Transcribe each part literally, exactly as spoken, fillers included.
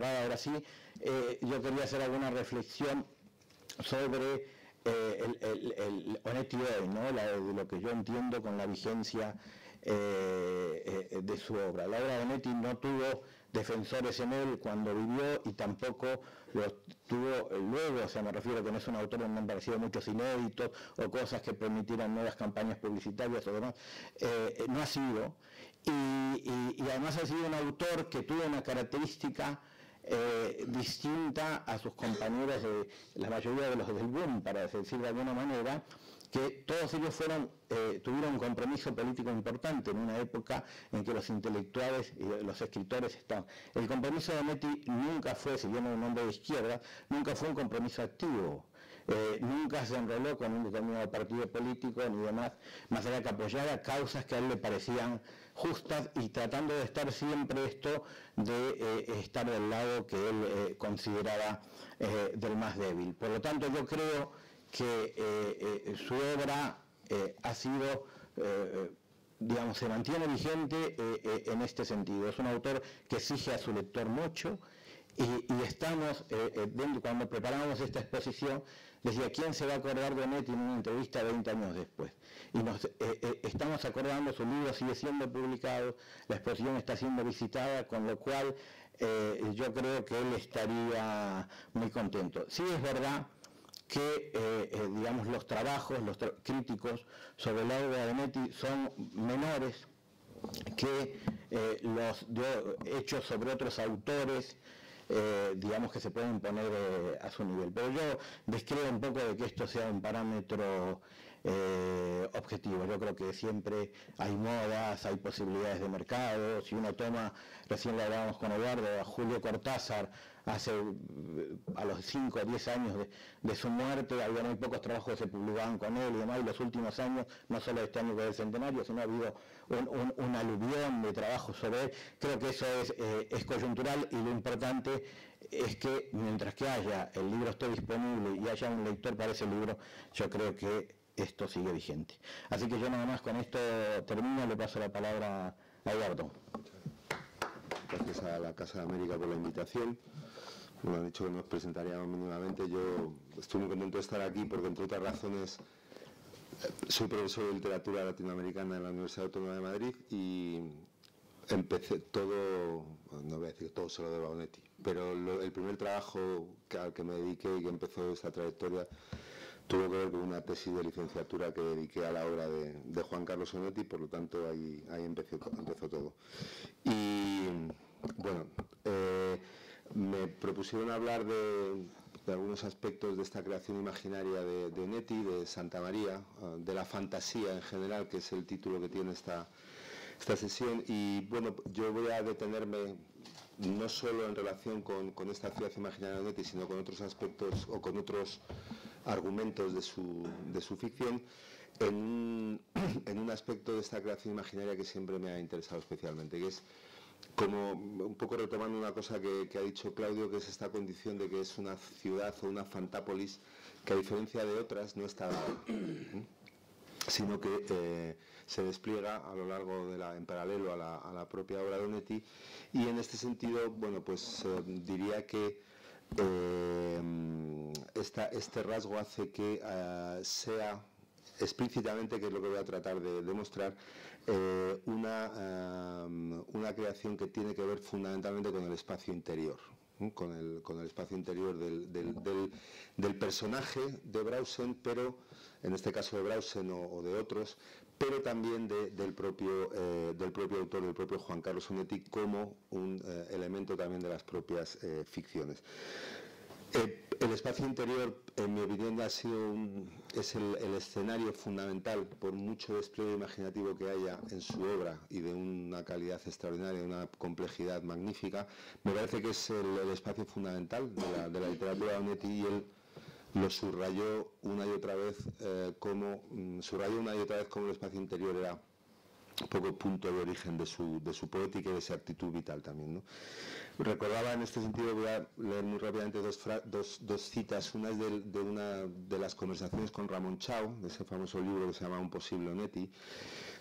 cerrada ahora sí, eh, yo quería hacer alguna reflexión sobre eh, el, el, el Onetti hoy, ¿no? La, de lo que yo entiendo con la vigencia eh, eh, de su obra. La obra de Onetti no tuvo defensores en él cuando vivió y tampoco los tuvo luego, o sea, me refiero a que no es un autor donde han aparecido muchos inéditos o cosas que permitieran nuevas campañas publicitarias o demás, eh, no ha sido, y, y, y además ha sido un autor que tuvo una característica eh, distinta a sus compañeros de la mayoría de los del boom, para decir de alguna manera, que todos ellos fueron, eh, tuvieron un compromiso político importante en una época en que los intelectuales y los escritores estaban. El compromiso de Onetti nunca fue, si bien era un hombre de izquierda, nunca fue un compromiso activo. Eh, nunca se enroló con un determinado partido político ni demás, más allá que apoyara causas que a él le parecían justas y tratando de estar siempre esto de eh, estar del lado que él eh, consideraba eh, del más débil. Por lo tanto, yo creo que eh, eh, su obra eh, ha sido, eh, digamos, se mantiene vigente eh, eh, en este sentido. Es un autor que exige a su lector mucho. Y, y estamos, eh, eh, dentro, cuando preparamos esta exposición, decía, ¿quién se va a acordar de Onetti en una entrevista veinte años después? Y nos eh, eh, estamos acordando, su libro sigue siendo publicado, la exposición está siendo visitada, con lo cual eh, yo creo que él estaría muy contento. Sí es verdad que, eh, eh, digamos, los trabajos, los tra críticos sobre la obra de Onetti son menores que eh, los de, hechos sobre otros autores, Eh, digamos que se pueden poner eh, a su nivel. Pero yo descreo un poco de que esto sea un parámetro eh, objetivo. Yo creo que siempre hay modas, hay posibilidades de mercado. Si uno toma, recién le hablábamos con Eduardo, a Julio Cortázar, hace a los cinco o diez años de, de su muerte, había muy pocos trabajos que se publicaban con él y demás, y los últimos años, no solo este año que es el centenario, sino ha habido un, un, un aluvión de trabajos sobre él. Creo que eso es, eh, es coyuntural, y lo importante es que mientras que haya, el libro esté disponible y haya un lector para ese libro, yo creo que esto sigue vigente. Así que yo nada más con esto termino, le paso la palabra a Eduardo. Gracias a la Casa de América por la invitación. Me han dicho que nos presentaríamos mínimamente. Yo estoy muy contento de estar aquí porque, entre otras razones, soy profesor de literatura latinoamericana en la Universidad Autónoma de Madrid y empecé todo, no voy a decir que todo se lo debo a Onetti, pero lo, el primer trabajo que, al que me dediqué y que empezó esta trayectoria tuvo que ver con una tesis de licenciatura que dediqué a la obra de, de Juan Carlos Onetti, por lo tanto ahí, ahí empezó, empezó todo. Y bueno, eh, me propusieron hablar de, de algunos aspectos de esta creación imaginaria de, de Onetti, de Santa María, de la fantasía en general, que es el título que tiene esta, esta sesión. Y bueno, yo voy a detenerme no solo en relación con, con esta ciudad imaginaria de Onetti, sino con otros aspectos o con otros argumentos de su, de su ficción, en un, en un aspecto de esta creación imaginaria que siempre me ha interesado especialmente, que es como un poco retomando una cosa que, que ha dicho Claudio, que es esta condición de que es una ciudad o una fantápolis que, a diferencia de otras, no está dada, sino que eh, se despliega a lo largo de la, en paralelo a la, a la propia obra de Onetti. Y en este sentido, bueno, pues eh, diría que eh, esta, este rasgo hace que eh, sea explícitamente, que es lo que voy a tratar de demostrar, eh, una, um, una creación que tiene que ver fundamentalmente con el espacio interior, ¿eh? con, el, con el espacio interior del, del, del, del personaje de Brausen, pero en este caso de Brausen o, o de otros, pero también de, del, propio, eh, del propio autor, del propio Juan Carlos Onetti, como un eh, elemento también de las propias eh, ficciones. Eh, el espacio interior, en mi opinión, ha sido un, es el, el escenario fundamental, por mucho despliegue imaginativo que haya en su obra y de una calidad extraordinaria, de una complejidad magnífica. Me parece que es el, el espacio fundamental de la, de la literatura de Onetti, y él lo subrayó una y otra vez eh, como mm, subrayó una y otra vez como el espacio interior era un poco punto de origen de su, de su poética y de su actitud vital también, ¿no? Recordaba en este sentido, voy a leer muy rápidamente dos, dos, dos citas. Una es de, de una de las conversaciones con Ramón Chao, de ese famoso libro que se llama Un posible Onetti,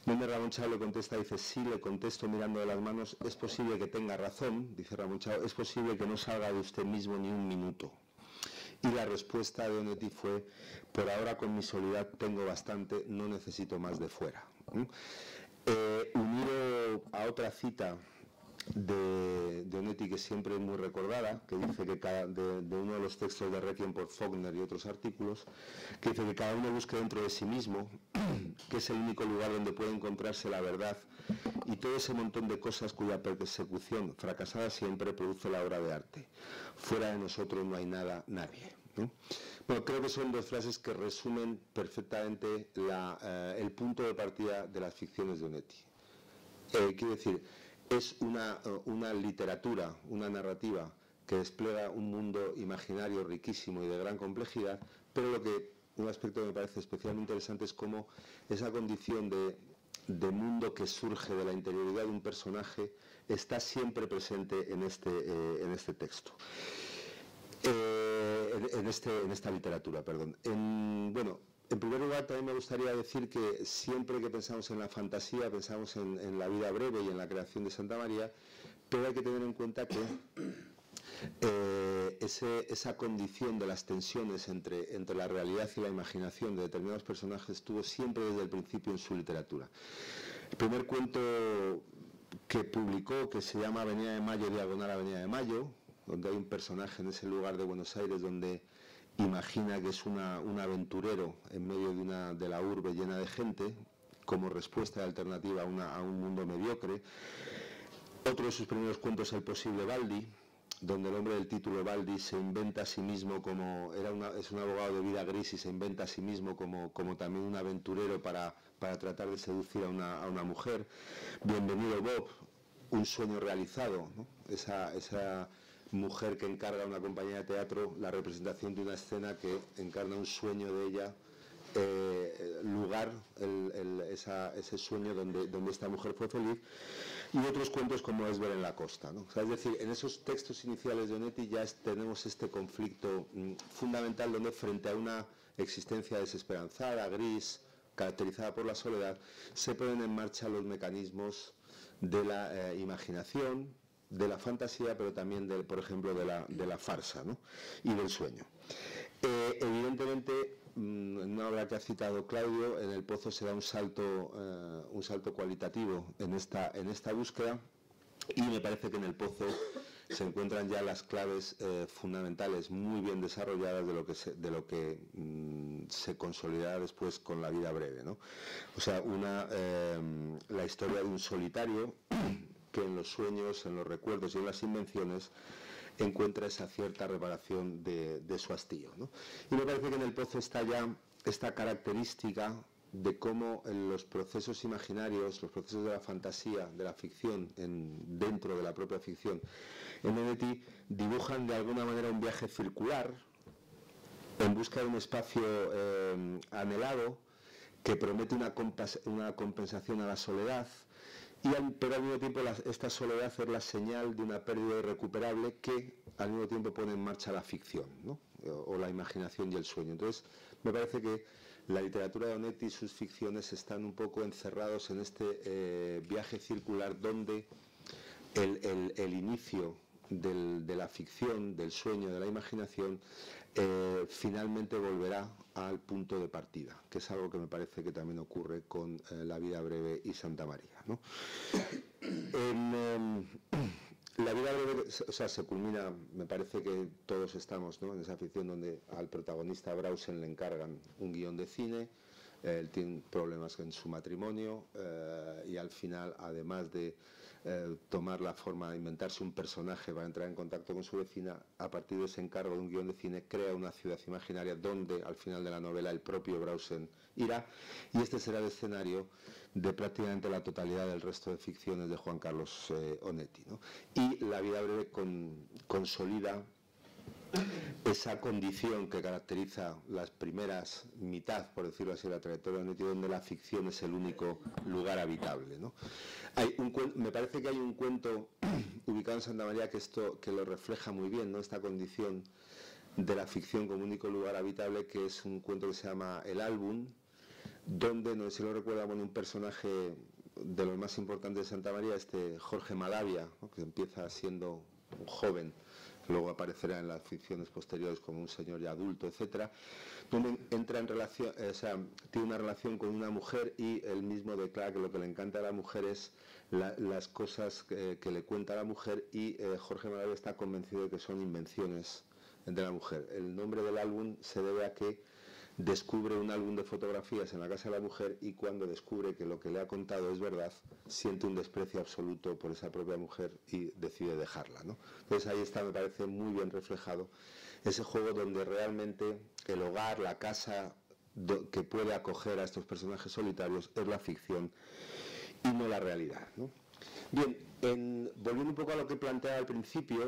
donde Ramón Chao le contesta, dice, sí, le contesto mirando de las manos, es posible que tenga razón, dice Ramón Chao, es posible que no salga de usted mismo ni un minuto. Y la respuesta de Onetti fue, por ahora con mi soledad tengo bastante, no necesito más de fuera. ¿Mm? Eh, unido a otra cita de, de Onetti que siempre es muy recordada, que dice que cada, de, de uno de los textos de Requiem por Faulkner y otros artículos, que dice que cada uno busque dentro de sí mismo, que es el único lugar donde puede encontrarse la verdad y todo ese montón de cosas cuya persecución fracasada siempre produce la obra de arte. Fuera de nosotros no hay nada, nadie. ¿No? Bueno, creo que son dos frases que resumen perfectamente la, eh, el punto de partida de las ficciones de Onetti. Eh, quiero decir, es una, una literatura, una narrativa que despliega un mundo imaginario riquísimo y de gran complejidad, pero lo que un aspecto que me parece especialmente interesante es cómo esa condición de, de mundo que surge de la interioridad de un personaje está siempre presente en este, eh, en este texto. Eh, en, este, en esta literatura, perdón. En, bueno, en primer lugar también me gustaría decir que siempre que pensamos en la fantasía, pensamos en, en la vida breve y en la creación de Santa María, pero hay que tener en cuenta que eh, ese, esa condición de las tensiones entre, entre la realidad y la imaginación de determinados personajes estuvo siempre desde el principio en su literatura. El primer cuento que publicó, que se llama Avenida de Mayo, diagonal Avenida de Mayo, donde hay un personaje en ese lugar de Buenos Aires donde imagina que es una, un aventurero en medio de, una, de la urbe llena de gente, como respuesta y alternativa a, una, a un mundo mediocre. Otro de sus primeros cuentos es El posible Baldi, donde el hombre del título Baldi se inventa a sí mismo como, era una, es un abogado de vida gris y se inventa a sí mismo como, como también un aventurero para, para tratar de seducir a una, a una mujer. Bienvenido Bob, un sueño realizado, ¿no? Esa, esa mujer que encarga a una compañía de teatro la representación de una escena que encarna un sueño de ella, eh, lugar, el, el, esa, ese sueño donde, donde esta mujer fue feliz, y otros cuentos como Es ver en la costa, ¿no? O sea, es decir, en esos textos iniciales de Onetti ya es, tenemos este conflicto mmm, fundamental donde frente a una existencia desesperanzada, gris, caracterizada por la soledad, se ponen en marcha los mecanismos de la eh, imaginación, de la fantasía, pero también, del, por ejemplo, de la, de la farsa, ¿no? Y del sueño. Eh, evidentemente, mmm, en una obra que ha citado Claudio, en El Pozo se da un salto, eh, un salto cualitativo en esta, en esta búsqueda, y me parece que en El Pozo se encuentran ya las claves eh, fundamentales muy bien desarrolladas de lo que se, de lo que mmm, se consolidará después con La vida breve, ¿no? O sea, una, eh, la historia de un solitario que en los sueños, en los recuerdos y en las invenciones encuentra esa cierta reparación de, de su hastío, ¿no? Y me parece que en El Pozo está ya esta característica de cómo en los procesos imaginarios, los procesos de la fantasía, de la ficción, en, dentro de la propia ficción, en Onetti dibujan de alguna manera un viaje circular en busca de un espacio eh, anhelado que promete una, compas, una compensación a la soledad, y al, pero al mismo tiempo la, esta soledad es la señal de una pérdida irrecuperable que al mismo tiempo pone en marcha la ficción, ¿no? o, o la imaginación y el sueño. Entonces me parece que la literatura de Onetti y sus ficciones están un poco encerrados en este eh, viaje circular donde el, el, el inicio del, de la ficción, del sueño, de la imaginación, eh, finalmente volverá al punto de partida, que es algo que me parece que también ocurre con eh, La vida breve y Santa María, ¿no? En, eh, La vida breve, o sea, se culmina, me parece que todos estamos, ¿no?, en esa ficción donde al protagonista Brausen le encargan un guión de cine, eh, él tiene problemas en su matrimonio eh, y al final, además de eh, tomar la forma de inventarse un personaje para entrar en contacto con su vecina, a partir de ese encargo de un guión de cine crea una ciudad imaginaria donde al final de la novela el propio Brausen irá, y este será el escenario de prácticamente la totalidad del resto de ficciones de Juan Carlos eh, Onetti, ¿no? Y La vida breve con, consolida esa condición que caracteriza las primeras mitad, por decirlo así, de la trayectoria de Onetti, donde la ficción es el único lugar habitable, ¿no? Hay un, me parece que hay un cuento ubicado en Santa María que esto que lo refleja muy bien, ¿no?, esta condición de la ficción como único lugar habitable, que es un cuento que se llama El álbum, donde, no sé si lo recuerda, bueno, un personaje de los más importantes de Santa María, este Jorge Malavia, ¿no?, que empieza siendo un joven, que luego aparecerá en las ficciones posteriores como un señor ya adulto, etcétera, donde entra en relación, eh, o sea, tiene una relación con una mujer y él mismo declara que lo que le encanta a la mujer es la, las cosas que, que le cuenta a la mujer, y eh, Jorge Malavia está convencido de que son invenciones de la mujer. El nombre del álbum se debe a que descubre un álbum de fotografías en la casa de la mujer, y cuando descubre que lo que le ha contado es verdad, siente un desprecio absoluto por esa propia mujer y decide dejarla, ¿no? Entonces ahí está, me parece muy bien reflejado ese juego donde realmente el hogar, la casa do, que puede acoger a estos personajes solitarios es la ficción y no la realidad, ¿no? Bien, en, volviendo un poco a lo que planteaba al principio,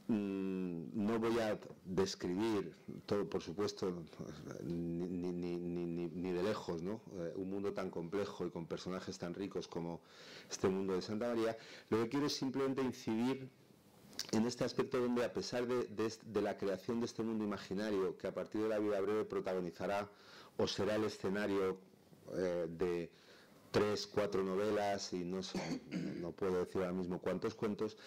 no voy a describir todo, por supuesto, ni, ni, ni, ni, ni de lejos, ¿no?, eh, un mundo tan complejo y con personajes tan ricos como este mundo de Santa María. Lo que quiero es simplemente incidir en este aspecto donde, a pesar de, de, de la creación de este mundo imaginario, que a partir de La vida breve protagonizará o será el escenario eh, de tres, cuatro novelas, y no sé, no puedo decir ahora mismo cuántos cuentos,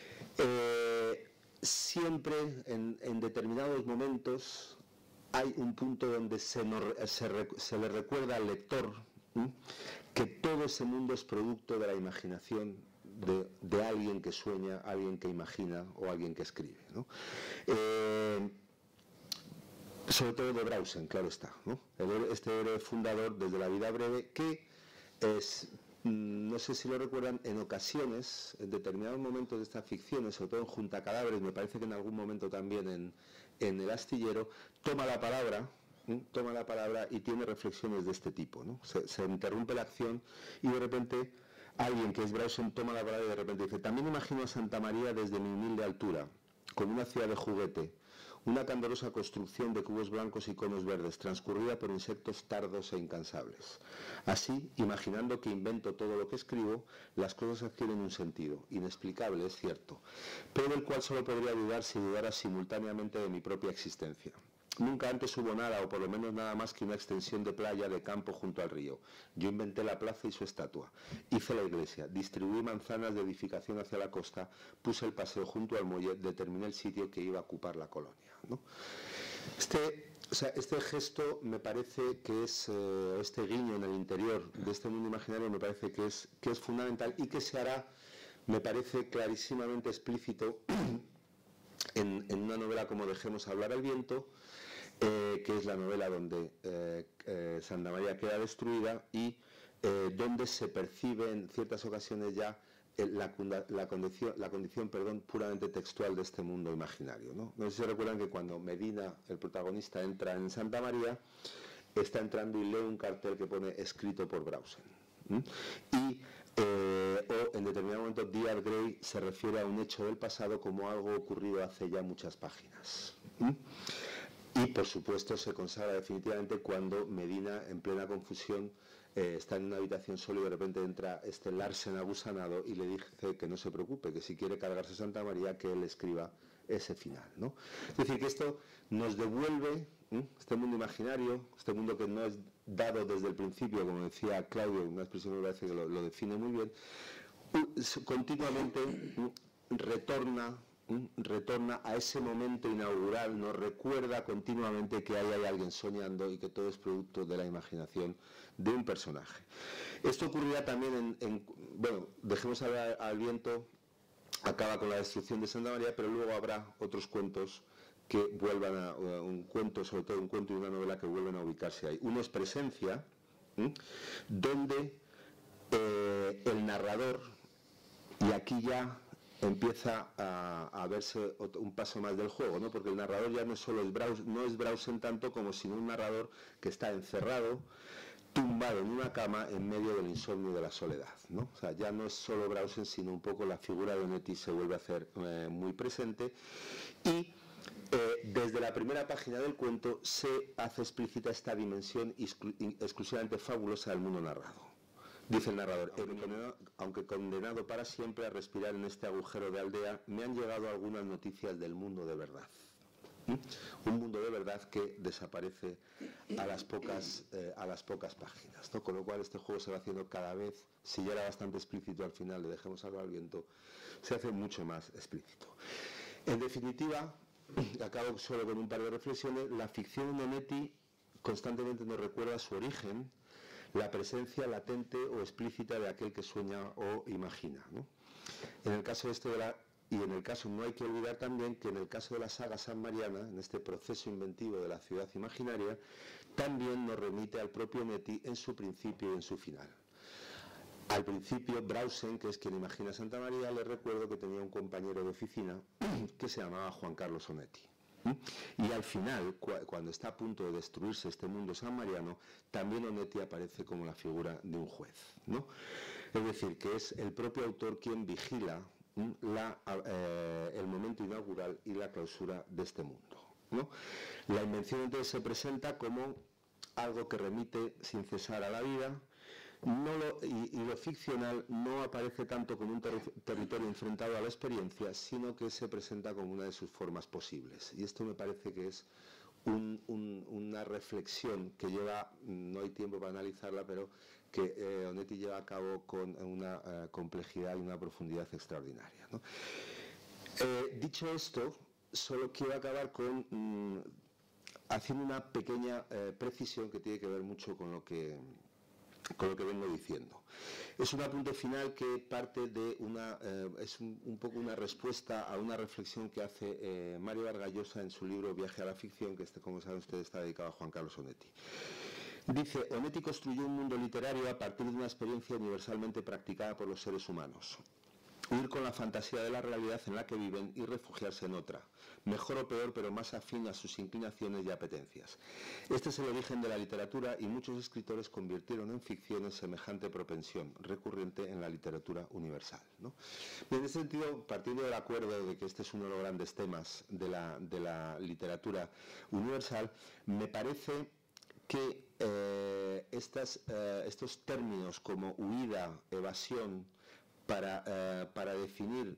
eh, siempre en, en determinados momentos hay un punto donde se, nos, se, se le recuerda al lector ¿sí?, que todo ese mundo es producto de la imaginación de, de alguien que sueña, alguien que imagina o alguien que escribe, ¿no? Eh, sobre todo de Brausen, claro está, ¿no? Este héroe fundador desde La vida breve, que es, no sé si lo recuerdan, en ocasiones, en determinados momentos de estas ficciones, sobre todo en Juntacadáveres, me parece que en algún momento también en, en El astillero, toma la palabra, ¿eh? toma la palabra y tiene reflexiones de este tipo, ¿no? Se, se interrumpe la acción y de repente alguien que es Brausen toma la palabra y de repente dice: también imagino a Santa María desde mi humilde altura, con una ciudad de juguete, una candorosa construcción de cubos blancos y conos verdes, transcurrida por insectos tardos e incansables. Así, imaginando que invento todo lo que escribo, las cosas adquieren un sentido, inexplicable, es cierto, pero del cual solo podría dudar si dudara simultáneamente de mi propia existencia. Nunca antes hubo nada, o por lo menos nada más que una extensión de playa, de campo junto al río. Yo inventé la plaza y su estatua, hice la iglesia, distribuí manzanas de edificación hacia la costa, puse el paseo junto al muelle, determiné el sitio que iba a ocupar la colonia, ¿no? Este, o sea, este gesto me parece que es, eh, este guiño en el interior de este mundo imaginario me parece que es, que es fundamental, y que se hará, me parece clarísimamente explícito en, en una novela como Dejemos hablar al viento, Eh, que es la novela donde eh, eh, Santa María queda destruida y eh, donde se percibe en ciertas ocasiones ya eh, la, la condición, la condición perdón, puramente textual de este mundo imaginario, ¿no? No sé si recuerdan que cuando Medina, el protagonista, entra en Santa María, está entrando y lee un cartel que pone escrito por Brausen, ¿sí? Y eh, o en determinado momento Díaz Grey se refiere a un hecho del pasado como algo ocurrido hace ya muchas páginas, ¿sí? Y por supuesto se consagra definitivamente cuando Medina, en plena confusión, eh, está en una habitación solo y de repente entra este Larsen agusanado y le dice que no se preocupe, que si quiere cargarse Santa María, que él escriba ese final, ¿no? Es decir, que esto nos devuelve ¿eh? este mundo imaginario, este mundo que no es dado desde el principio, como decía Claudio, una expresión que me parece que lo, lo define muy bien, continuamente retorna retorna a ese momento inaugural, nos recuerda continuamente que ahí hay alguien soñando y que todo es producto de la imaginación de un personaje. Esto ocurrirá también en, en bueno, Dejemos hablar al viento, acaba con la destrucción de Santa María, pero luego habrá otros cuentos que vuelvan a, un cuento, sobre todo un cuento y una novela que vuelven a ubicarse ahí. Uno es Presencia, ¿eh? donde eh, el narrador, y aquí ya empieza a, a verse otro, un paso más del juego, ¿no? Porque el narrador ya no solo es Brausen, no es Brausen tanto como sino un narrador que está encerrado, tumbado en una cama en medio del insomnio y de la soledad, ¿no? O sea, ya no es solo Brausen, sino un poco la figura de Onetti se vuelve a hacer eh, muy presente, y eh, desde la primera página del cuento se hace explícita esta dimensión exclu exclusivamente fabulosa del mundo narrado. Dice el narrador: aunque condenado, aunque condenado para siempre a respirar en este agujero de aldea, me han llegado algunas noticias del mundo de verdad. Un mundo de verdad que desaparece a las pocas, eh, a las pocas páginas, ¿no? Con lo cual este juego se va haciendo cada vez, si ya era bastante explícito al final, le dejemos algo al viento, se hace mucho más explícito. En definitiva, acabo solo con un par de reflexiones. La ficción de Onetti constantemente nos recuerda su origen, la presencia latente o explícita de aquel que sueña o imagina, ¿no? En el caso este de la Y en el caso, no hay que olvidar también que en el caso de la saga San Mariana, en este proceso inventivo de la ciudad imaginaria, también nos remite al propio Onetti en su principio y en su final. Al principio, Brausen, que es quien imagina Santa María, le recuerdo que tenía un compañero de oficina que se llamaba Juan Carlos Onetti. Y al final, cu cuando está a punto de destruirse este mundo sanmariano, también Onetti aparece como la figura de un juez, ¿no? Es decir, que es el propio autor quien vigila La, eh, el momento inaugural y la clausura de este mundo, ¿no? La invención entonces se presenta como algo que remite sin cesar a la vida, no lo, y, y lo ficcional no aparece tanto como un ter territorio enfrentado a la experiencia, sino que se presenta como una de sus formas posibles. Y esto me parece que es un, un, una reflexión que lleva, no hay tiempo para analizarla, pero que eh, Onetti lleva a cabo con una eh, complejidad y una profundidad extraordinaria, ¿no? Eh, dicho esto, solo quiero acabar con mmm, haciendo una pequeña eh, precisión que tiene que ver mucho con lo que, con lo que vengo diciendo. Es un apunte final que parte de una, eh, es un, un poco una respuesta a una reflexión que hace eh, Mario Vargas Llosa en su libro Viaje a la ficción, que este, como saben ustedes, está dedicado a Juan Carlos Onetti. Dice, Onetti construyó un mundo literario a partir de una experiencia universalmente practicada por los seres humanos. Huir con la fantasía de la realidad en la que viven y refugiarse en otra, mejor o peor, pero más afín a sus inclinaciones y apetencias. Este es el origen de la literatura y muchos escritores convirtieron en ficciones semejante propensión, recurrente en la literatura universal, ¿no? En ese sentido, partiendo del acuerdo de que este es uno de los grandes temas de la, de la literatura universal, me parece que eh, estas, eh, estos términos como huida, evasión, para, eh, para definir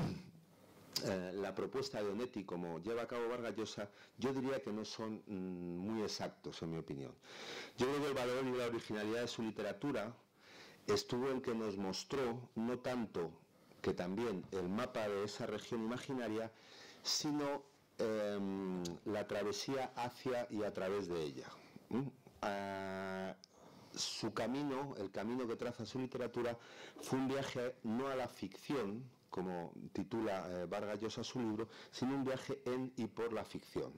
eh, la propuesta de Onetti como lleva a cabo Vargas Llosa, yo diría que no son mm, muy exactos, en mi opinión. Yo creo que el valor y la originalidad de su literatura estuvo en que nos mostró, no tanto que también el mapa de esa región imaginaria, sino eh, la travesía hacia y a través de ella. ¿Mm? Uh, su camino, el camino que traza su literatura, fue un viaje no a la ficción, como titula eh, Vargas Llosa su libro, sino un viaje en y por la ficción.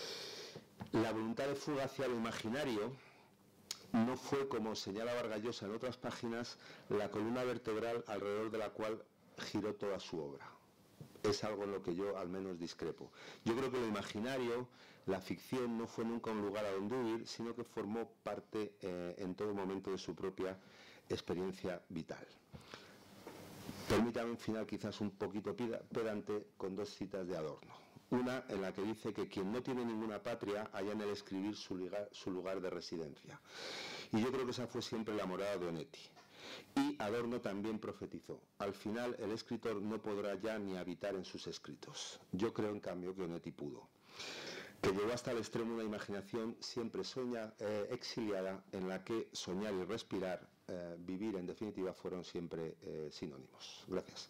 La voluntad de fuga hacia lo imaginario no fue, como señala Vargas Llosa en otras páginas, la columna vertebral alrededor de la cual giró toda su obra. Es algo en lo que yo al menos discrepo. Yo creo que lo imaginario, la ficción, no fue nunca un lugar a donde huir, sino que formó parte eh, en todo momento de su propia experiencia vital. Permítame un final quizás un poquito pedante con dos citas de Adorno. Una en la que dice que quien no tiene ninguna patria halla en el escribir su lugar, su lugar de residencia. Y yo creo que esa fue siempre la morada de Onetti. Y Adorno también profetizó, al final el escritor no podrá ya ni habitar en sus escritos. Yo creo en cambio que Onetti pudo, que llegó hasta el extremo una imaginación siempre soña, eh, exiliada, en la que soñar y respirar, eh, vivir en definitiva, fueron siempre eh, sinónimos. Gracias.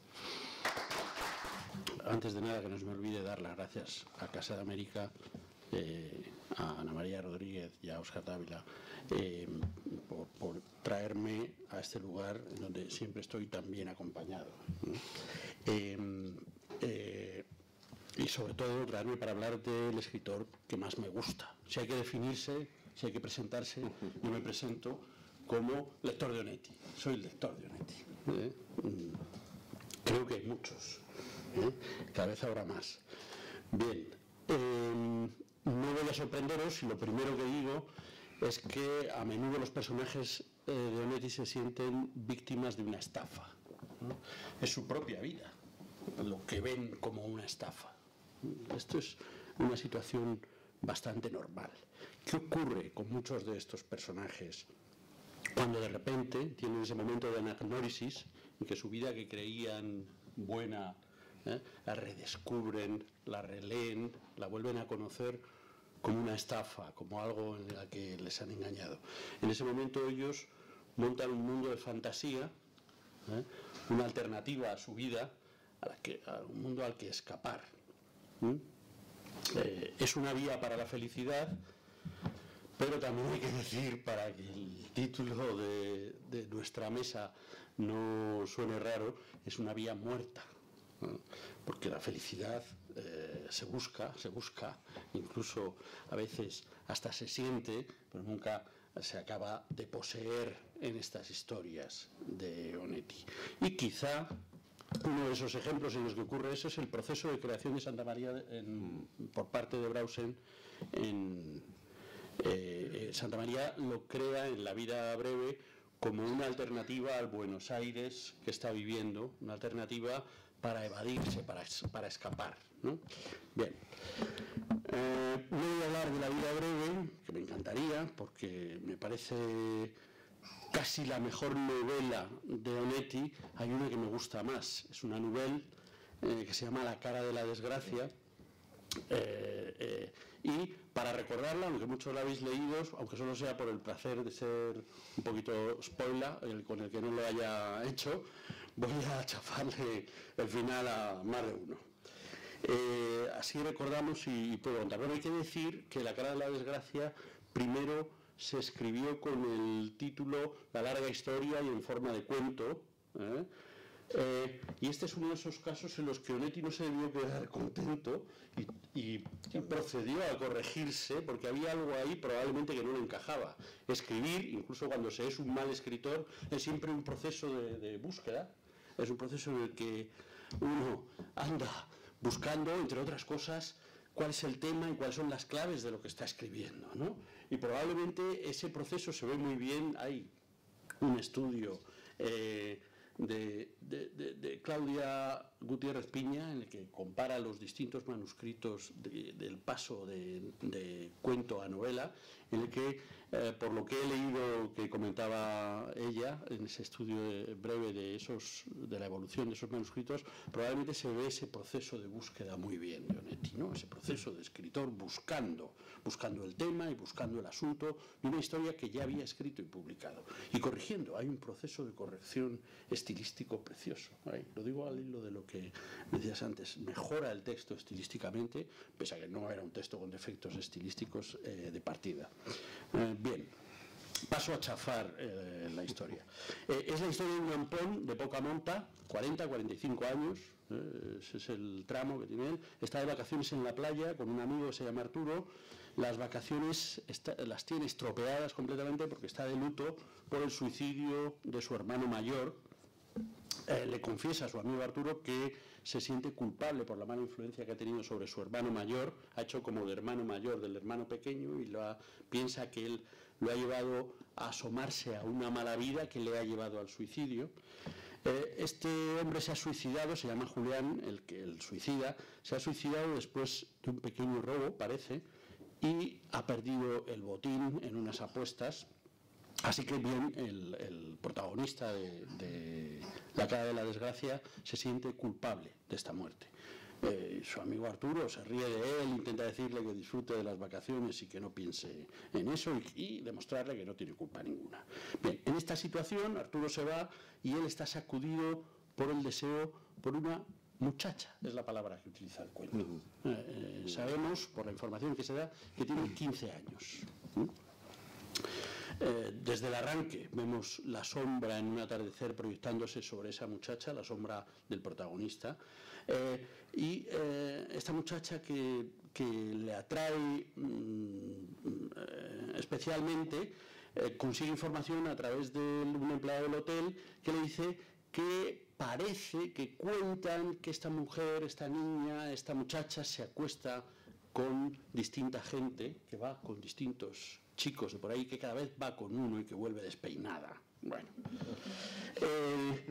Antes de nada, que no se me olvide dar las gracias a Casa de América, eh, a Ana María Rodríguez y a Óscar Dávila eh, por, por traerme a este lugar donde siempre estoy tan bien acompañado, ¿no? eh, eh, y sobre todo traerme para hablar del escritor que más me gusta. Si hay que definirse, si hay que presentarse, yo me presento como lector de Onetti. Soy el lector de Onetti. ¿eh? Creo que hay muchos, ¿eh? Cada vez habrá más. Bien, eh, no voy a sorprenderos si lo primero que digo es que a menudo los personajes eh, de Onetti se sienten víctimas de una estafa, ¿no? Es su propia vida lo que ven como una estafa. Esto es una situación bastante normal. ¿Qué ocurre con muchos de estos personajes cuando de repente tienen ese momento de anagnórisis en que su vida que creían buena ¿eh? La redescubren, la releen, la vuelven a conocer como una estafa, como algo en la que les han engañado. En ese momento ellos montan un mundo de fantasía, ¿eh? Una alternativa a su vida, a, la que, a un mundo al que escapar. ¿Mm? Eh, es una vía para la felicidad, pero también hay que decir, para que el título de, de nuestra mesa no suene raro, es una vía muerta, ¿no? Porque la felicidad eh, se busca, se busca, incluso a veces hasta se siente, pero nunca se acaba de poseer en estas historias de Onetti. Y quizá uno de esos ejemplos en los que ocurre eso es el proceso de creación de Santa María en, por parte de Brausen. En, eh, Santa María lo crea en La vida breve como una alternativa al Buenos Aires que está viviendo, una alternativa para evadirse, para, para escapar, ¿no? Bien, eh, no voy a hablar de La vida breve, que me encantaría, porque me parece casi la mejor novela de Onetti. Hay una que me gusta más, es una novela eh, que se llama La cara de la desgracia, eh, eh, y para recordarla, aunque muchos la habéis leído, aunque solo sea por el placer de ser un poquito spoiler, el, con el que no lo haya hecho, voy a chafarle el final a más de uno. Eh, así recordamos y, y puedo contar. Bueno, hay que decir que La cara de la desgracia primero se escribió con el título La larga historia y en forma de cuento, ¿eh? Eh, y este es uno de esos casos en los que Onetti no se debió quedar contento y, y, y procedió a corregirse, porque había algo ahí probablemente que no le encajaba. Escribir, incluso cuando se es un mal escritor, es siempre un proceso de, de búsqueda, es un proceso en el que uno anda buscando, entre otras cosas, cuál es el tema y cuáles son las claves de lo que está escribiendo, ¿no? Y probablemente ese proceso se ve muy bien. Hay un estudio eh, de, de, de, de Claudia Gutiérrez Piña en el que compara los distintos manuscritos de, del paso de, de cuento a novela, en el que, eh, por lo que he leído que comentaba ella en ese estudio de, breve de, esos, de la evolución de esos manuscritos, probablemente se ve ese proceso de búsqueda muy bien de Onetti, ¿no? Ese proceso de escritor buscando, buscando el tema y buscando el asunto de una historia que ya había escrito y publicado, y corrigiendo. Hay un proceso de corrección estilístico precioso, ¿eh? Lo digo al hilo de lo que decías antes, mejora el texto estilísticamente, pese a que no era un texto con defectos estilísticos eh, de partida. Eh, bien, paso a chafar eh, la historia. Eh, es la historia de un ampón de poca monta, cuarenta, cuarenta y cinco años, eh, ese es el tramo que tiene él, está de vacaciones en la playa con un amigo que se llama Arturo. Las vacaciones está, las tiene estropeadas completamente porque está de luto por el suicidio de su hermano mayor. Eh, le confiesa a su amigo Arturo que se siente culpable por la mala influencia que ha tenido sobre su hermano mayor, ha hecho como de hermano mayor del hermano pequeño y lo ha, piensa que él lo ha llevado a asomarse a una mala vida que le ha llevado al suicidio. Eh, este hombre se ha suicidado, se llama Julián, el que el suicida, se ha suicidado después de un pequeño robo, parece, y ha perdido el botín en unas apuestas. Así que bien, el, el protagonista de, de La cara de la desgracia se siente culpable de esta muerte. Eh, su amigo Arturo se ríe de él, intenta decirle que disfrute de las vacaciones y que no piense en eso y, y demostrarle que no tiene culpa ninguna. Bien, en esta situación Arturo se va y él está sacudido por el deseo por una muchacha, es la palabra que utiliza el cuento. Uh-huh. eh, eh, sabemos, por la información que se da, que tiene quince años. ¿Mm? Eh, desde el arranque vemos la sombra en un atardecer proyectándose sobre esa muchacha, la sombra del protagonista, eh, y eh, esta muchacha que, que le atrae mmm, eh, especialmente, eh, consigue información a través de un empleado del hotel que le dice que parece que cuentan que esta mujer, esta niña, esta muchacha se acuesta con distinta gente, que va con distintos chicos de por ahí, que cada vez va con uno y que vuelve despeinada. Bueno, eh,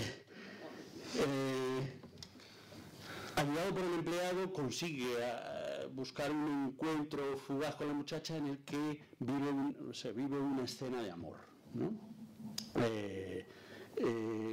eh, ayudado por el empleado, consigue uh, buscar un encuentro fugaz con la muchacha en el que vive un, se vive una escena de amor, ¿no? Eh, eh,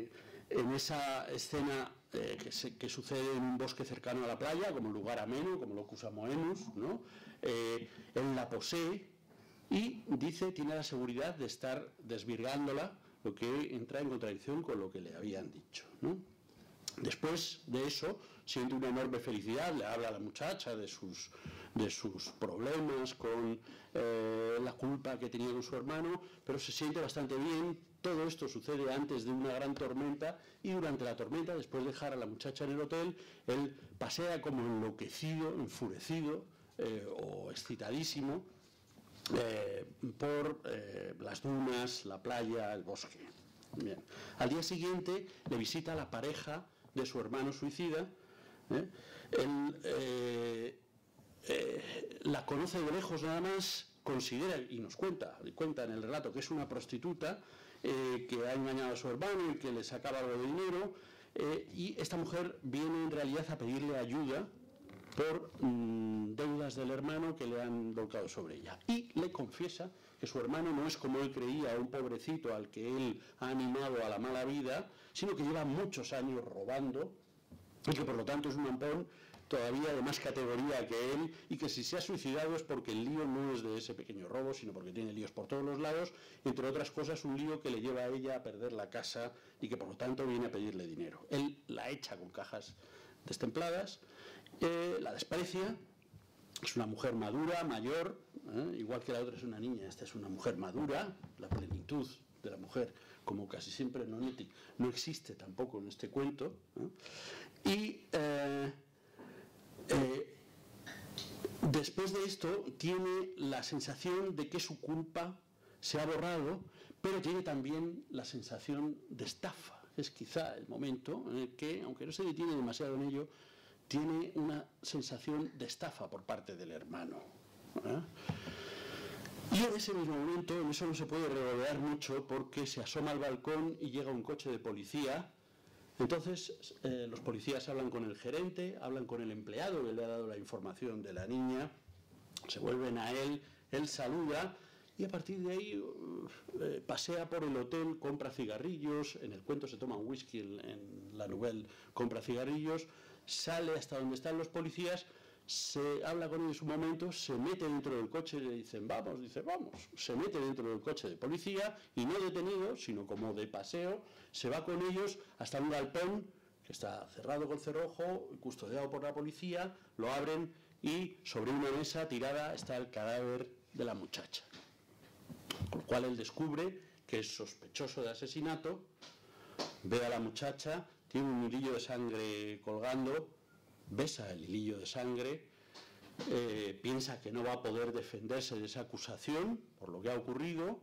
en esa escena eh, que, se, que sucede en un bosque cercano a la playa, como lugar ameno, como locus amoenus, ¿no? Eh, él la posee y dice, tiene la seguridad de estar desvirgándola, lo que entra en contradicción con lo que le habían dicho, ¿no? Después de eso, siente una enorme felicidad, le habla a la muchacha de sus, de sus problemas con eh, la culpa que tenía con su hermano, pero se siente bastante bien. Todo esto sucede antes de una gran tormenta y durante la tormenta, después de dejar a la muchacha en el hotel, él pasea como enloquecido, enfurecido eh, o excitadísimo eh, por eh, las dunas, la playa, el bosque. Bien. Al día siguiente le visita la pareja de su hermano suicida. ¿eh? Él eh, eh, la conoce de lejos nada más, considera, y nos cuenta, y cuenta en el relato, que es una prostituta eh, que ha engañado a su hermano y que le sacaba algo de dinero, eh, y esta mujer viene en realidad a pedirle ayuda por mmm, deudas del hermano que le han volcado sobre ella. Y le confiesa que su hermano no es como él creía, un pobrecito al que él ha animado a la mala vida, sino que lleva muchos años robando y que por lo tanto es un mampón todavía de más categoría que él, y que si se ha suicidado es porque el lío no es de ese pequeño robo, sino porque tiene líos por todos los lados, entre otras cosas un lío que le lleva a ella a perder la casa y que por lo tanto viene a pedirle dinero. Él la echa con cajas destempladas, eh, la desprecia. Es una mujer madura, mayor, ¿eh? Igual que la otra es una niña, esta es una mujer madura, la plenitud de la mujer, como casi siempre en Onetti, no existe tampoco en este cuento, ¿eh? Y eh, eh, después de esto tiene la sensación de que su culpa se ha borrado, pero tiene también la sensación de estafa. Es quizá el momento en el que, aunque no se detiene demasiado en ello, tiene una sensación de estafa por parte del hermano, ¿eh? Y en ese mismo momento, en eso no se puede regodear mucho, porque se asoma al balcón y llega un coche de policía. Entonces eh, los policías hablan con el gerente, hablan con el empleado que le ha dado la información de la niña, se vuelven a él, él saluda y a partir de ahí uh, eh, pasea por el hotel, compra cigarrillos, en el cuento se toma un whisky, en, en la novela compra cigarrillos, sale hasta donde están los policías, se habla con ellos un momento, se mete dentro del coche y le dicen vamos, dice vamos, se mete dentro del coche de policía y no detenido, sino como de paseo, se va con ellos hasta un galpón que está cerrado con cerrojo, custodiado por la policía, lo abren y sobre una mesa tirada está el cadáver de la muchacha. Con lo cual él descubre que es sospechoso de asesinato, ve a la muchacha, tiene un hilillo de sangre colgando, besa el hilillo de sangre, eh, piensa que no va a poder defenderse de esa acusación por lo que ha ocurrido,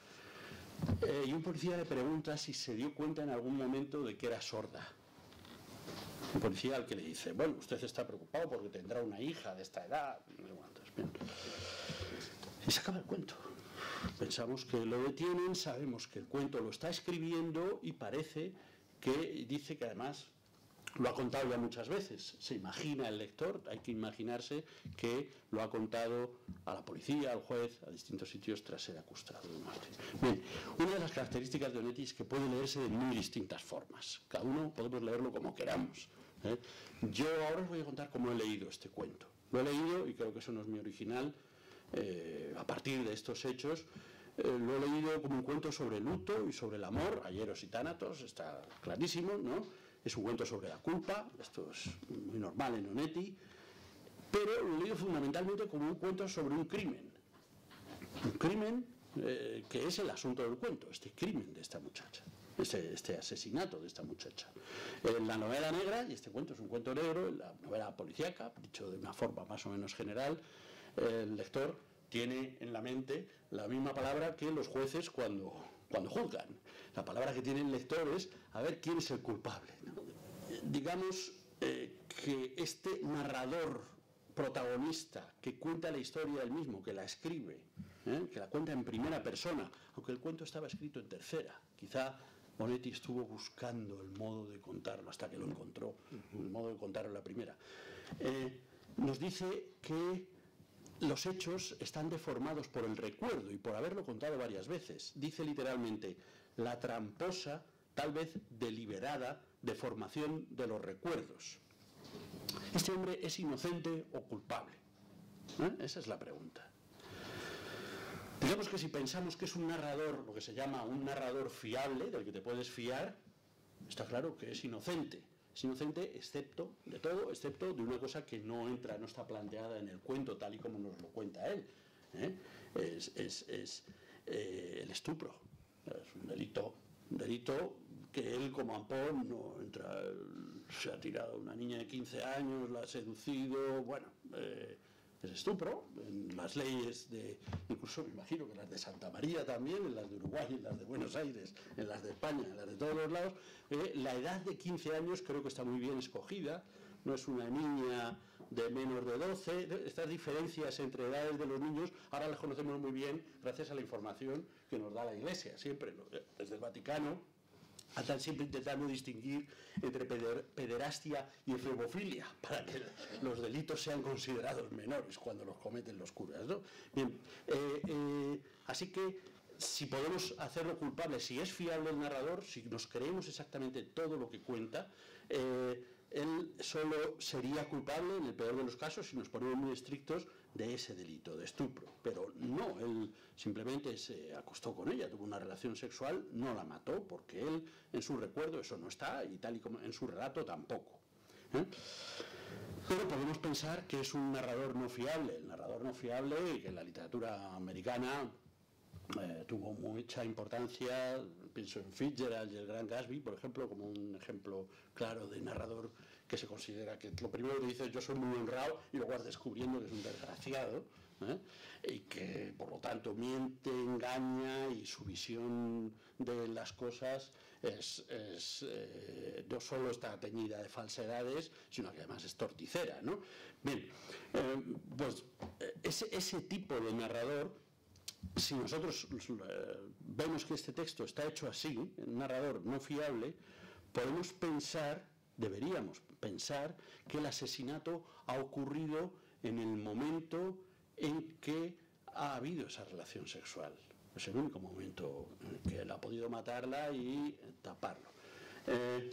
eh, y un policía le pregunta si se dio cuenta en algún momento de que era sorda. Un policía al que le dice, bueno, usted está preocupado porque tendrá una hija de esta edad, no sé cuántos. Bien. Y se acaba el cuento. Pensamos que lo detienen, sabemos que el cuento lo está escribiendo y parece que dice que además lo ha contado ya muchas veces. Se imagina el lector, hay que imaginarse que lo ha contado a la policía, al juez, a distintos sitios tras ser acusado de muerte. Bien, una de las características de Onetti es que puede leerse de muy distintas formas. Cada uno podemos leerlo como queramos, ¿eh? Yo ahora os voy a contar cómo he leído este cuento. Lo he leído, y creo que eso no es muy original, eh, a partir de estos hechos, eh, lo he leído como un cuento sobre luto y sobre el amor, ayeros y tánatos, está clarísimo, ¿no? Es un cuento sobre la culpa, esto es muy normal en Onetti, pero lo he leído fundamentalmente como un cuento sobre un crimen. Un crimen eh, que es el asunto del cuento, este crimen de esta muchacha, este, este asesinato de esta muchacha. En la novela negra, y este cuento es un cuento negro, en la novela policíaca, dicho de una forma más o menos general, el lector tiene en la mente la misma palabra que los jueces cuando, cuando juzgan. La palabra que tiene el lector es a ver quién es el culpable, ¿no? Digamos eh, que este narrador protagonista que cuenta la historia del mismo, que la escribe, ¿eh? que la cuenta en primera persona, aunque el cuento estaba escrito en tercera, quizá Onetti estuvo buscando el modo de contarlo hasta que lo encontró, el modo de contarlo en la primera, eh, nos dice que los hechos están deformados por el recuerdo y por haberlo contado varias veces. Dice literalmente, la tramposa tal vez deliberada, deformación de los recuerdos. ¿Este hombre es inocente o culpable? ¿Eh? Esa es la pregunta. Digamos que si pensamos que es un narrador, lo que se llama un narrador fiable, del que te puedes fiar, está claro que es inocente. Es inocente excepto de todo, excepto de una cosa que no entra, no está planteada en el cuento tal y como nos lo cuenta él. ¿eh? Es, es, es eh, el estupro. Es un delito, un delito que él, como Ampón, no entra, se ha tirado a una niña de quince años, la ha seducido, bueno, eh, es estupro. En las leyes de, incluso me imagino que las de Santa María también, en las de Uruguay, en las de Buenos Aires, en las de España, en las de todos los lados, eh, la edad de quince años creo que está muy bien escogida. No es una niña de menos de doce, estas diferencias entre edades de los niños ahora las conocemos muy bien gracias a la información que nos da la Iglesia, siempre, desde el Vaticano, están siempre intentando distinguir entre peder, pederastia y efebofilia para que los delitos sean considerados menores cuando los cometen los curas, ¿no? Bien, eh, eh, así que si podemos hacerlo culpable, si es fiable el narrador, si nos creemos exactamente todo lo que cuenta, eh, él solo sería culpable, en el peor de los casos, si nos ponemos muy estrictos, de ese delito, de estupro. Pero no, él simplemente se acostó con ella, tuvo una relación sexual, no la mató, porque él, en su recuerdo, eso no está, y tal y como en su relato tampoco. ¿eh? Pero podemos pensar que es un narrador no fiable, el narrador no fiable, y que en la literatura americana Eh, tuvo mucha importancia, pienso en Fitzgerald y el Gran Gatsby, por ejemplo, como un ejemplo claro de narrador que se considera que lo primero que dice es yo soy muy honrado y luego vas descubriendo que es un desgraciado, ¿eh? y que por lo tanto miente, engaña y su visión de las cosas es, es, eh, no solo está teñida de falsedades, sino que además es torticera, ¿no? Bien, eh, pues ese, ese tipo de narrador, si nosotros eh, vemos que este texto está hecho así, un narrador no fiable, podemos pensar, deberíamos pensar, que el asesinato ha ocurrido en el momento en que ha habido esa relación sexual. Es el único momento en que él ha podido matarla y taparlo. Eh,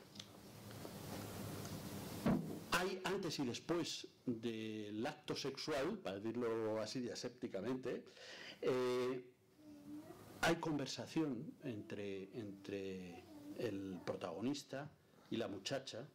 Hay antes y después del acto sexual, para decirlo así asépticamente, eh, hay conversación entre, entre el protagonista y la muchacha,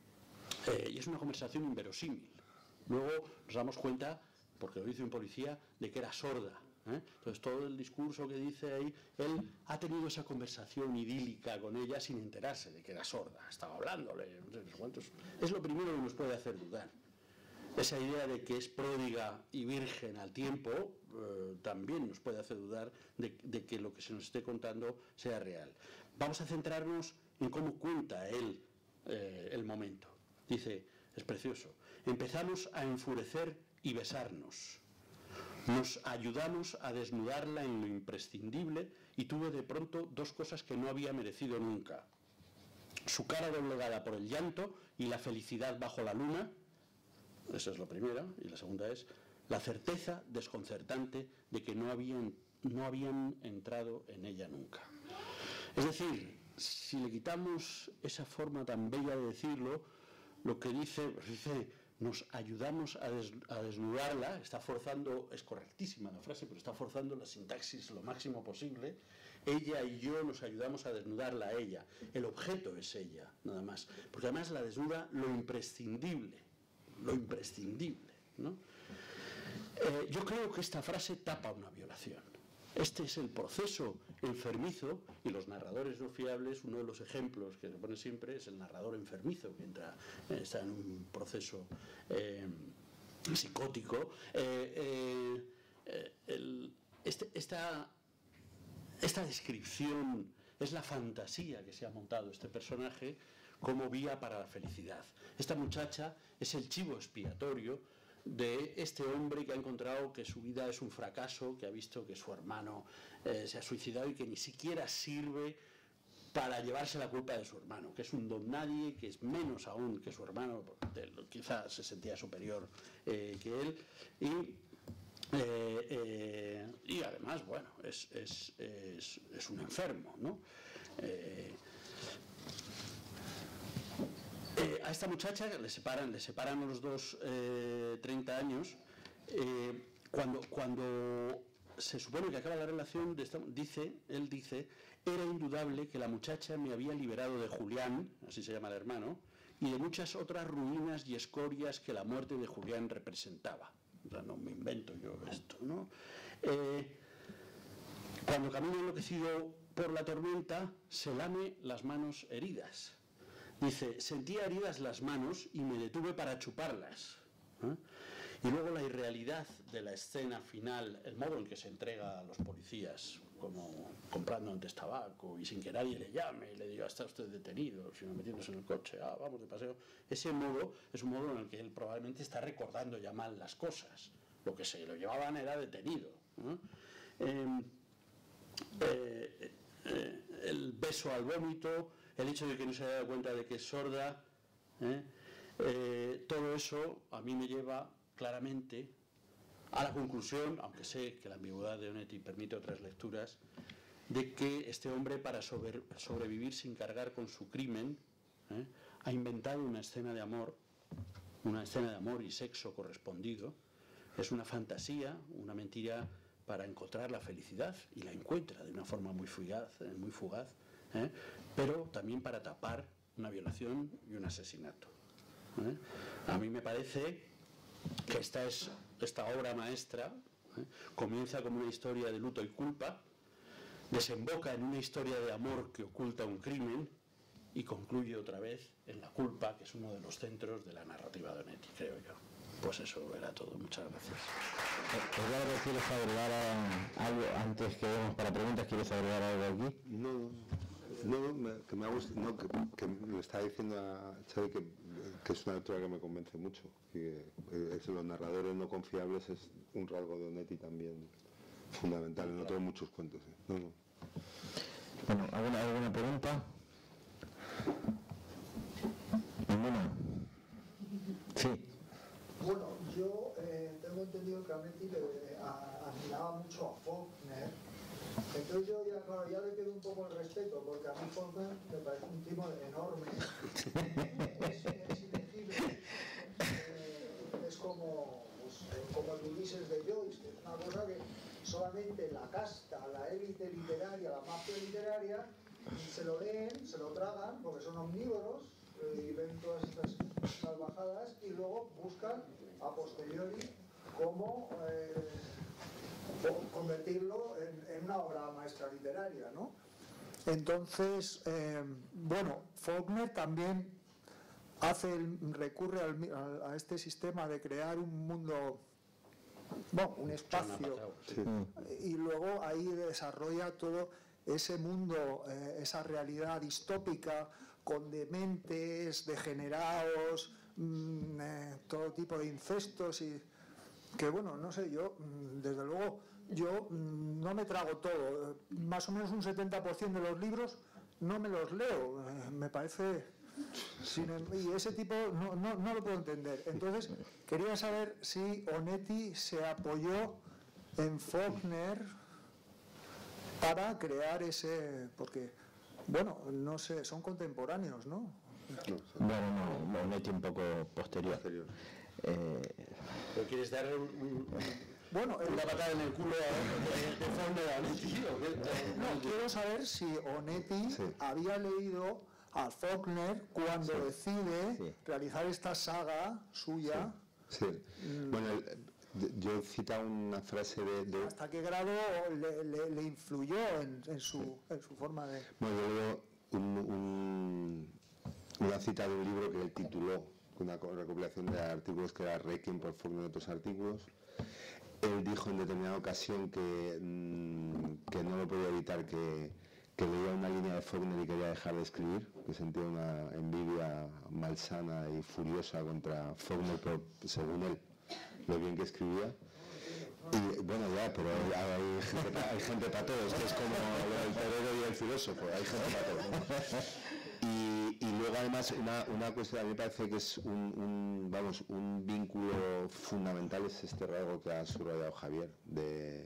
eh, y es una conversación inverosímil. Luego nos damos cuenta, porque lo dice un policía, de que era sorda. ¿Eh? Entonces todo el discurso que dice ahí, él ha tenido esa conversación idílica con ella sin enterarse de que era sorda, estaba hablándole, no sé cuántos. Es lo primero que nos puede hacer dudar. Esa idea de que es pródiga y virgen al tiempo eh, también nos puede hacer dudar de, de que lo que se nos esté contando sea real. Vamos a centrarnos en cómo cuenta él eh, el momento. Dice, es precioso, empezamos a enfurecer y besarnos. Nos ayudamos a desnudarla en lo imprescindible y tuve de pronto dos cosas que no había merecido nunca. Su cara doblegada por el llanto y la felicidad bajo la luna, esa es la primera, y la segunda es la certeza desconcertante de que no habían, no habían entrado en ella nunca. Es decir, si le quitamos esa forma tan bella de decirlo, lo que dice, pues dice nos ayudamos a, des, a desnudarla, está forzando, es correctísima la frase, pero está forzando la sintaxis lo máximo posible. Ella y yo nos ayudamos a desnudarla a ella. El objeto es ella, nada más. Porque además la desnuda lo imprescindible, lo imprescindible, ¿no? Eh, yo creo que esta frase tapa una violación. Este es el proceso enfermizo, y los narradores no fiables, uno de los ejemplos que se pone siempre es el narrador enfermizo, que entra, está en un proceso eh, psicótico. Eh, eh, el, este, esta, esta descripción es la fantasía que se ha montado este personaje como vía para la felicidad. Esta muchacha es el chivo expiatorio de este hombre que ha encontrado que su vida es un fracaso, que ha visto que su hermano eh, se ha suicidado y que ni siquiera sirve para llevarse la culpa de su hermano, que es un don nadie, que es menos aún que su hermano, quizás se sentía superior eh, que él, y, eh, eh, y además, bueno, es, es, es, es un enfermo, ¿no? Eh, Eh, a esta muchacha le separan, le separan a los dos eh, treinta años. Eh, cuando, cuando se supone que acaba la relación, de esta, dice, él dice, era indudable que la muchacha me había liberado de Julián, así se llama el hermano, y de muchas otras ruinas y escorias que la muerte de Julián representaba. O sea, no me invento yo esto, ¿no? Eh, cuando camina enloquecido por la tormenta, se lame las manos heridas. Dice, sentía heridas las manos y me detuve para chuparlas. ¿eh? Y luego la irrealidad de la escena final, el modo en que se entrega a los policías, como comprando antes tabaco y sin que nadie le llame y le diga, está usted detenido, sino metiéndose en el coche, ah, vamos de paseo. Ese modo es un modo en el que él probablemente está recordando ya mal las cosas. Lo que se lo llevaban era detenido. ¿eh? Eh, eh, eh, el beso al vómito, el hecho de que no se haya dado cuenta de que es sorda, ¿eh? Eh, todo eso a mí me lleva claramente a la conclusión, aunque sé que la ambigüedad de Onetti permite otras lecturas, de que este hombre, para sobre, sobrevivir sin cargar con su crimen, ¿eh? ha inventado una escena de amor, una escena de amor y sexo correspondido. Es una fantasía, una mentira para encontrar la felicidad, y la encuentra de una forma muy fugaz, eh, muy fugaz ¿eh? pero también para tapar una violación y un asesinato. ¿eh? A mí me parece que esta es esta obra maestra, ¿eh? comienza como una historia de luto y culpa, desemboca en una historia de amor que oculta un crimen y concluye otra vez en la culpa, que es uno de los centros de la narrativa de Onetti, creo yo. Pues eso era todo. Muchas gracias. Eduardo, ¿quieres agregar algo antes que vamos para preguntas? ¿Quieres agregar algo aquí? No, no, me, que me ha gustado, no, que, que me estaba diciendo a Xavi que, que es una lectura que me convence mucho, que es, los narradores no confiables es un rasgo de Onetti también fundamental en otros muchos cuentos. ¿eh? No, no. Bueno, ¿alguna, alguna pregunta? ¿Ninguna? Sí. Bueno, yo eh, tengo entendido que Onetti le eh, admiraba mucho a Faulkner. Entonces yo ya, claro, ya le pido un poco el respeto, porque a mí Faulkner me parece un tipo enorme, es, es ilegible, eh, es como, pues, como el Ulises de Joyce, que es una cosa que solamente la casta, la élite literaria, la mafia literaria, se lo leen, se lo tragan, porque son omnívoros, eh, y ven todas estas salvajadas, y luego buscan a posteriori cómo eh, convertirlo en, en una obra maestra literaria, ¿no? Entonces, eh, bueno, Faulkner también hace el, recurre al, a, a este sistema de crear un mundo, bueno, un espacio, sí. Y luego ahí desarrolla todo ese mundo, eh, esa realidad distópica con dementes, degenerados, mmm, eh, todo tipo de incestos, y que bueno, no sé, yo desde luego yo no me trago todo, más o menos un setenta por ciento de los libros no me los leo, eh, me parece, sin, y ese tipo no, no, no lo puedo entender. Entonces quería saber si Onetti se apoyó en Faulkner para crear ese, porque bueno, no sé, son contemporáneos, ¿no? Bueno, no, Onetti un poco posterior. posterior. Eh, ¿Pero quieres darle un, un, bueno, una el, patada en el culo de Faulkner a Onetti? No, quiero saber si Onetti sí. había leído a Faulkner cuando sí. decide sí. realizar esta saga suya. Sí. sí. Mm. Bueno, el, yo he citado una frase de... de... ¿Hasta qué grado le, le, le influyó en, en, su, sí. en su forma de...? Bueno, yo leo un, un, una cita de un libro que él tituló, una recopilación de artículos que era Requiem por Faulkner y otros artículos. Él dijo en determinada ocasión que, mmm, que no lo podía evitar, que, que leía una línea de Faulkner y quería dejar de escribir, que sentía una envidia malsana y furiosa contra Faulkner, por, según él, lo bien que escribía. Y bueno, ya, pero hay gente, hay gente para todo, esto es como lo del torero y el filósofo, hay gente para todo. Y, y luego además una, una cuestión, a mí me parece que es un, un, vamos, un vínculo fundamental, es este rasgo que ha subrayado Javier, de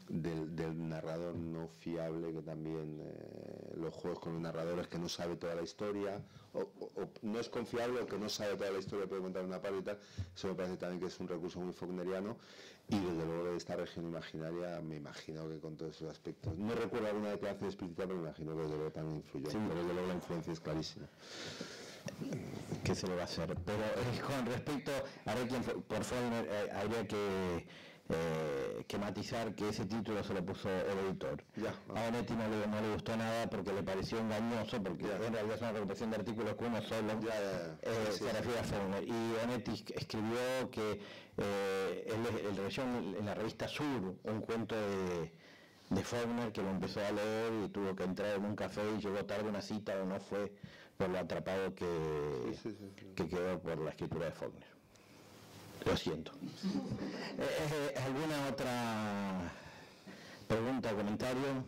del, del narrador no fiable, que también eh, los juegos con los narradores que no sabe toda la historia, o, o, o no es confiable o que no sabe toda la historia, puede contar una parte y tal. Eso me parece también que es un recurso muy faulkneriano, y desde luego de esta región imaginaria me imagino que con todos esos aspectos, no recuerdo alguna declaración explícita, pero me imagino que desde luego también influyó, sí. Pero desde luego la influencia es clarísima. ¿Qué se le va a hacer? Pero eh, con respecto a Requiem por Faulkner, eh, habría que, eh, que matizar que ese título se lo puso el editor. Ya, a Onetti no le, no le gustó nada porque le pareció engañoso, porque ya. en realidad es una recuperación de artículos que uno solo Ya, ya, ya. Eh, Sí, se sí. refiere a Faulkner. Y Onetti escribió que eh, él, él leyó en la revista Sur un cuento de, de Faulkner, que lo empezó a leer y tuvo que entrar en un café y llegó tarde a una cita o no fue por lo atrapado que, Sí, sí, sí, sí. que quedó por la escritura de Faulkner. Lo siento. eh, eh, ¿Alguna otra pregunta o comentario?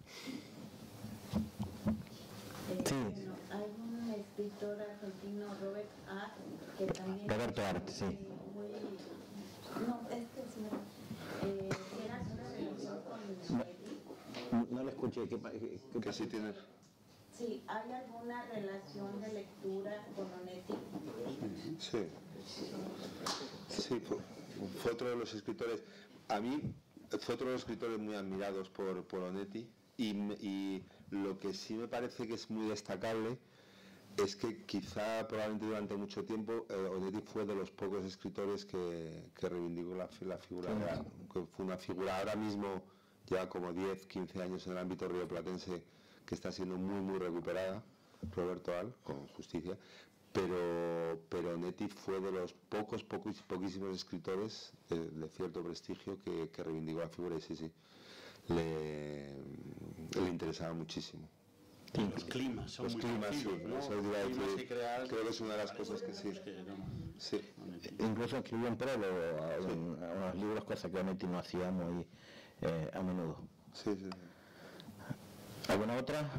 Eh, Sí. Bueno, hay un escritor argentino, Robert Art, que también... Roberto Art, sí. eh, muy, no, este señor, eh, tiene una relación con Onetti. No, no lo escuché. ¿Qué, pa- qué, qué Que sí tiene. Sí, ¿hay alguna relación de lectura con Onetti? Sí, sí, fue, fue otro de los escritores, a mí fue otro de los escritores muy admirados por, por Onetti, y, me- y lo que sí me parece que es muy destacable es que quizá probablemente durante mucho tiempo eh, Onetti fue de los pocos escritores que, que reivindicó la, fi- la figura, de la- que fue una figura ahora mismo ya como diez, quince años en el ámbito rioplatense, que está siendo muy muy recuperada, Roberto Al, con justicia, pero, pero Onetti fue de los pocos, pocos poquísimos escritores de, de cierto prestigio que, que reivindicó la figura, y sí, sí, le, le interesaba muchísimo. Los climas son Los muy climas, sí, parecidos, ¿no? eso iba a Los climas decir, que crean- creo que es una de las cosas que sí. que no. Sí. Incluso escribió un prólogo a, un- a unos libros, cosa que Onetti no hacía muy eh, a menudo. Sí, sí, sí. ¿Alguna otra?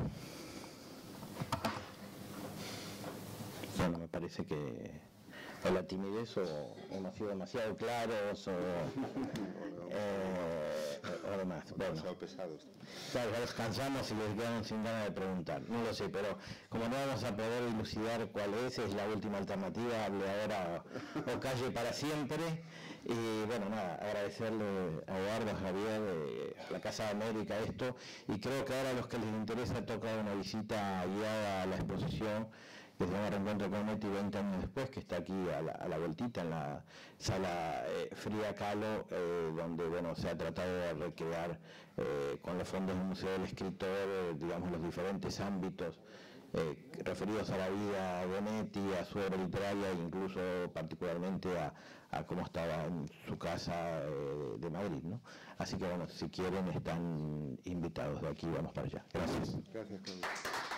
Bueno, me parece que o la timidez o, o hemos sido demasiado claros o, eh, o demás. Bueno, Demasiado pesados. claro, ya los cansamos y les quedan sin ganas de preguntar. No lo sé, pero como no vamos a poder dilucidar cuál es, es la última alternativa, hable ahora o, o calle para siempre. Y bueno, nada, agradecerle a Eduardo, a Javier, eh, a la Casa de América esto, y creo que ahora a los que les interesa toca una visita guiada a la exposición que se llama Reencuentro con Onetti veinte años después, que está aquí a la, a la vueltita en la sala eh, Frida Kahlo, eh, donde bueno se ha tratado de recrear eh, con los fondos del Museo del Escritor, eh, digamos, los diferentes ámbitos eh, referidos a la vida de Onetti, a su obra literaria, e incluso particularmente a, a cómo estaba en su casa eh, de Madrid, ¿no? Así que bueno, si quieren están invitados, de aquí vamos para allá. Gracias. Gracias, Carlos.